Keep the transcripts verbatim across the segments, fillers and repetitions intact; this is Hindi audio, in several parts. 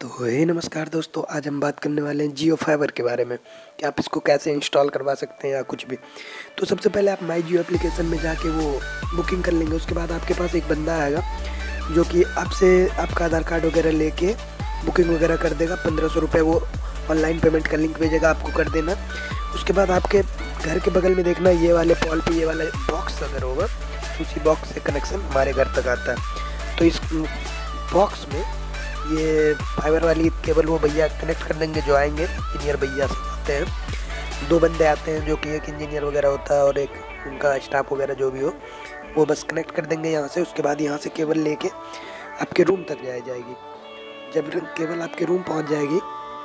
तो हे नमस्कार दोस्तों, आज हम बात करने वाले हैं जियो फाइबर के बारे में कि आप इसको कैसे इंस्टॉल करवा सकते हैं या कुछ भी। तो सबसे पहले आप माई जियो एप्लीकेशन में जाके वो बुकिंग कर लेंगे। उसके बाद आपके पास एक बंदा आएगा जो कि आपसे आपका आधार कार्ड वगैरह लेके बुकिंग वगैरह कर देगा। पंद्रह सौ रुपये वो ऑनलाइन पेमेंट का लिंक भेजेगा, आपको कर देना। उसके बाद आपके घर के बगल में देखना ये वाले पॉल पे ये वाला बॉक्स अगर होगा तो उसी बॉक्स से कनेक्शन हमारे घर तक आता है। तो इस बॉक्स में ये फाइबर वाली केबल वो भैया कनेक्ट कर देंगे जो आएंगे, इंजीनियर भैया से आते हैं। दो बंदे आते हैं जो कि एक इंजीनियर वगैरह होता है और एक उनका स्टाफ वगैरह जो भी हो, वो बस कनेक्ट कर देंगे यहाँ से। उसके बाद यहाँ से केबल लेके आपके रूम तक जाए जाएगी। जब केबल आपके रूम पहुँच जाएगी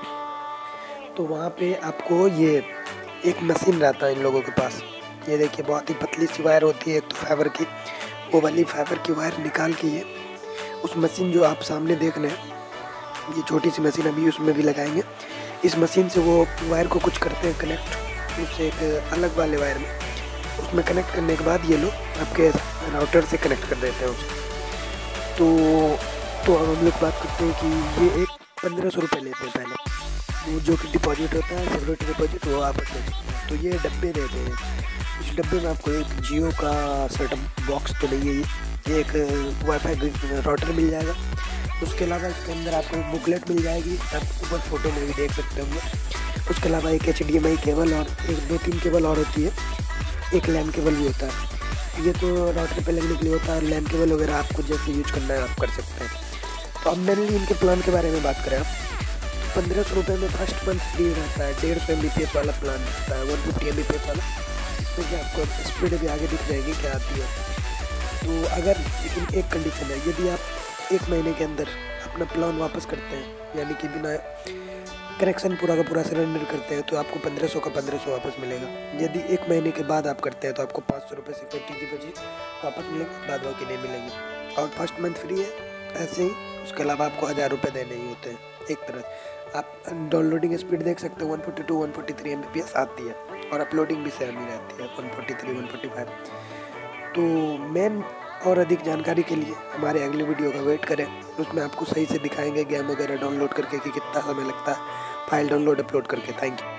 तो वहाँ पे आपको ये एक मशीन रहता है इन लोगों के पास। ये देखिए बहुत ही पतली सी वायर होती है एक तो फाइबर की, वो वाली फाइबर की वायर निकाल के ये उस मशीन जो आप सामने देख रहे हैं, ये छोटी सी मशीन अभी उसमें भी लगाएंगे। इस मशीन से वो वायर को कुछ करते हैं कनेक्ट उससे एक अलग वाले वायर में। उसमें कनेक्ट करने के बाद ये लोग आपके राउटर से कनेक्ट कर देते हैं उसे। तो तो अब हम लोग बात करते हैं कि ये एक पंद्रह सौ रुपये लेते हैं पहले, वो जो कि डिपॉजिट होता है सिक्योरिटी डिपॉजिट, वो आप रख सकते हैं। तो ये डब्बे देते हैं। इस डब्बे में आपको एक जियो का सेटअप बॉक्स तो नहीं है, ये एक वाईफाई राउटर मिल जाएगा। उसके अलावा इसके अंदर आपको एक बुकलेट मिल जाएगी, आप ऊपर फोटो में भी देख सकते होंगे। उसके अलावा एक H D M I cable और एक दो तीन केबल और होती है, एक लैन केबल भी होता है। ये तो राउटर पे लगने के लिए होता है, और लैन केबल वगैरह आपको जैसे यूज करना है आप कर सकते हैं। तो अब मेनली इनके प्लान के बारे में बात करें आप, पंद्रह सौ रुपये में फर्स्ट मंथ फ्री रहता है। डेढ़ सौ एम बी पी एस वाला प्लान रहता है, one fifty M B P S वाला, तो क्या आपको स्पीड भी आगे दिख जाएगी क्या आती है। तो अगर लेकिन एक कंडीशन है, यदि आप एक महीने के अंदर अपना प्लान वापस करते हैं यानी कि बिना कनेक्शन पूरा का पूरा सरेंडर करते हैं, तो आपको पंद्रह सौ का पंद्रह सौ वापस मिलेगा। यदि एक महीने के बाद आप करते हैं तो आपको पाँच सौ रुपये सिक्योरिटी डिपॉजिट वापस मिलेंगे, बाद बाकी नहीं मिलेंगे। और फर्स्ट मंथ फ्री है ऐसे ही। उसके अलावा आपको हज़ार रुपये देने ही होते हैं एक तरह। आप डाउनलोडिंग स्पीड देख सकते हो one forty two one forty three M B P S आती है, और अपलोडिंग भी सेम ही रहती है one forty three one forty five. तो मेन और अधिक जानकारी के लिए हमारे अगले वीडियो का वेट करें, उसमें आपको सही से दिखाएंगे गेम वगैरह डाउनलोड करके कि कितना समय लगता है फाइल डाउनलोड अपलोड करके। Thank you.